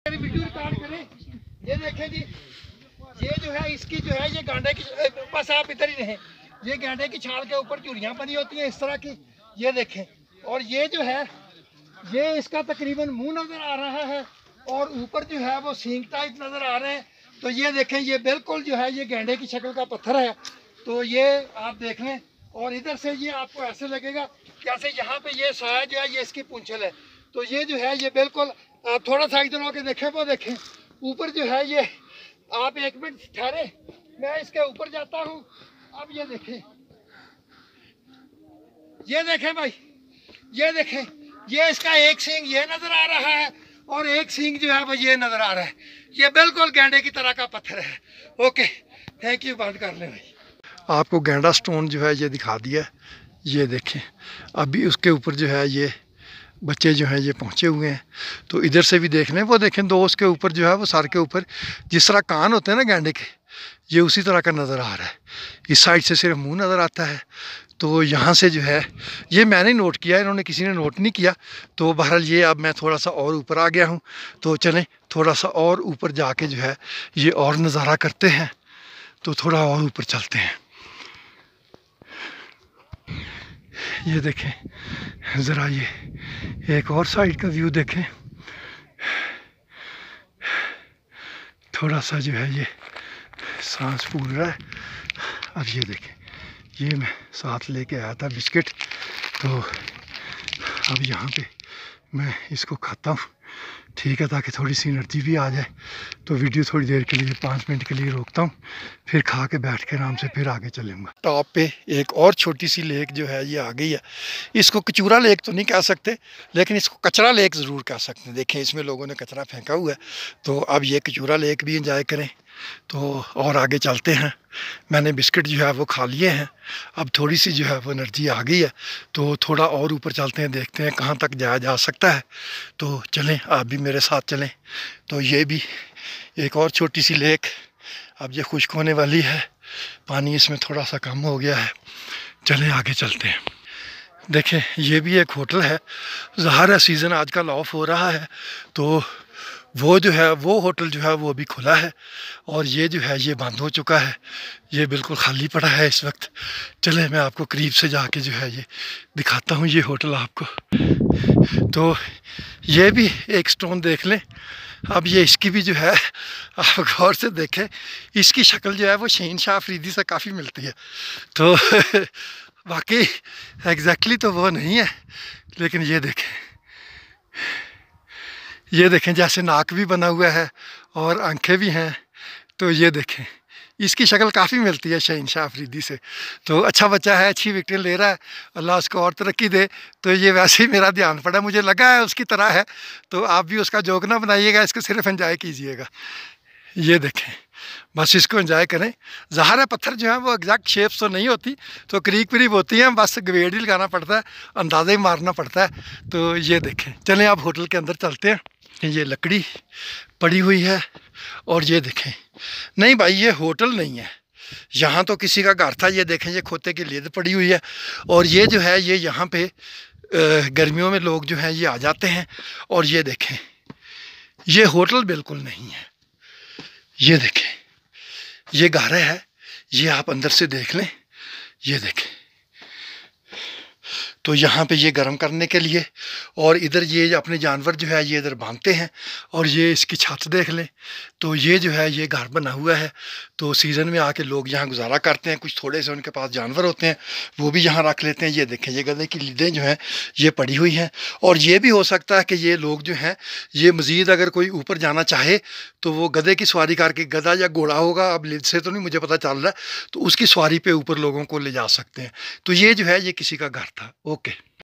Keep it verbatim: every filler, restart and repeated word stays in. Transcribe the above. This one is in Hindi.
वीडियो रिकॉर्ड करें। ये देखें जी, ये जो है इसकी जो है ये गांडे की, बस आप इधर ही रहें। ये गांडे की छाल के ऊपर चूड़ियाँ बनी होती हैं इस तरह की, ये देखें। और ये जो है ये इसका तकरीबन मुंह नज़र आ रहा है और ऊपर जो है वो सींग टाइप नज़र आ रहे हैं। तो ये देखें, ये बिल्कुल जो है ये गेंडे की शक्ल का पत्थर है। तो ये आप देख लें। और इधर से ये आपको ऐसे लगेगा जैसे यहाँ पे ये साया जो है ये इसकी पूंछल है। तो ये जो है ये बिल्कुल, आप थोड़ा सा इधर होकर देखें, वो देखें ऊपर जो है ये, आप एक मिनट ठहरे, मैं इसके ऊपर जाता हूँ। अब ये देखें, ये देखें भाई, ये देखें, ये इसका एक सींग ये नज़र आ रहा है और एक सींग जो है वो ये नज़र आ रहा है। ये बिल्कुल गेंडे की तरह का पत्थर है। ओके, थैंक यू, बंद कर लें भाई। आपको गेंडा स्टोन जो है ये दिखा दिया। ये देखें, अभी उसके ऊपर जो है ये बच्चे जो हैं ये पहुँचे हुए हैं। तो इधर से भी देख लें, वो देखें दो उसके ऊपर जो है वो सर के ऊपर जिस तरह कान होते हैं ना गेंडे के, ये उसी तरह का नज़र आ रहा है। इस साइड से सिर्फ मुंह नज़र आता है। तो यहाँ से जो है ये मैंने नोट किया, इन्होंने किसी ने नोट नहीं किया। तो बहरहाल ये अब मैं थोड़ा सा और ऊपर आ गया हूँ। तो चलें थोड़ा सा और ऊपर जाके जो है ये और नज़ारा करते हैं। तो थोड़ा और ऊपर चलते हैं। ये देखें ज़रा, ये एक और साइड का व्यू देखें। थोड़ा सा जो है ये सांस फूल रहा है। अब ये देखें, ये मैं साथ लेके आया था बिस्किट। तो अब यहाँ पे मैं इसको खाता हूँ, ठीक है, ताकि थोड़ी सी एनर्जी भी आ जाए। तो वीडियो थोड़ी देर के लिए, पाँच मिनट के लिए रोकता हूँ, फिर खा के बैठ के आराम से फिर आगे चलूँगा। टॉप पे एक और छोटी सी लेक जो है ये आ गई है। इसको कचूरा लेक तो नहीं कह सकते, लेकिन इसको कचरा लेक ज़रूर कह सकते हैं। देखें इसमें लोगों ने कचरा फेंका हुआ है। तो अब ये कचूरा लेक भी इंजॉय करें। तो और आगे चलते हैं। मैंने बिस्किट जो है वो खा लिए हैं। अब थोड़ी सी जो है वो एनर्जी आ गई है। तो थोड़ा और ऊपर चलते हैं, देखते हैं कहाँ तक जाया जा सकता है। तो चलें, आप भी मेरे साथ चलें। तो ये भी एक और छोटी सी लेक, अब ये खुश्क होने वाली है, पानी इसमें थोड़ा सा कम हो गया है। चलें आगे चलते हैं। देखें ये भी एक होटल है। ज़ाहिर है सीज़न आजकल ऑफ हो रहा है, तो वो जो है वो होटल जो है वो अभी खुला है और ये जो है ये बंद हो चुका है। ये बिल्कुल खाली पड़ा है इस वक्त। चले मैं आपको करीब से जाके जो है ये दिखाता हूँ ये होटल आपको। तो ये भी एक स्टोन देख लें। अब ये इसकी भी जो है आप गौर से देखें, इसकी शक्ल जो है वो शहनशाह अफरीदी से काफ़ी मिलती है। तो वाकई एग्जैक्टली तो वो नहीं है, लेकिन ये देखें, ये देखें जैसे नाक भी बना हुआ है और आंखें भी हैं। तो ये देखें इसकी शक्ल काफ़ी मिलती है शहनशाह अफरीदी से। तो अच्छा बच्चा है, अच्छी विकेट ले रहा है, अल्लाह उसको और तरक्की दे। तो ये वैसे ही मेरा ध्यान पड़ा, मुझे लगा है उसकी तरह है। तो आप भी उसका जोक ना बनाइएगा, इसको सिर्फ एंजॉय कीजिएगा। ये देखें, बस इसको एंजॉय करें। ज़ाहिर है पत्थर जो है वो एग्जैक्ट शेप्स तो नहीं होती, तो करीब करीब होती हैं, बस गवेड़ ही लगाना पड़ता है, अंदाज़ा ही मारना पड़ता है। तो ये देखें, चलें आप होटल के अंदर चलते हैं। ये लकड़ी पड़ी हुई है और ये देखें, नहीं भाई ये होटल नहीं है, यहाँ तो किसी का घर था। ये देखें ये खोते की लीद पड़ी हुई है और ये जो है ये यहाँ पे गर्मियों में लोग जो हैं ये आ जाते हैं। और ये देखें ये होटल बिल्कुल नहीं है। ये देखें ये घर है, ये आप अंदर से देख लें। ये देखें, तो यहाँ पे ये गर्म करने के लिए, और इधर ये अपने जानवर जो है ये इधर बांधते हैं। और ये इसकी छत देख लें। तो ये जो है ये घर बना हुआ है। तो सीज़न में आके लोग यहाँ गुजारा करते हैं। कुछ थोड़े से उनके पास जानवर होते हैं, वो भी यहाँ रख लेते हैं। ये देखें ये गधे की लीदें जो हैं ये पड़ी हुई हैं। और ये भी हो सकता है कि ये लोग जो हैं ये मज़ीद अगर कोई ऊपर जाना चाहे तो वो गधे की सवारी करके, गधा या घोड़ा होगा, अब लीद से तो नहीं मुझे पता चल रहा है, तो उसकी सवारी पे ऊपर लोगों को ले जा सकते हैं। तो ये जो है ये किसी का घर था। ओके।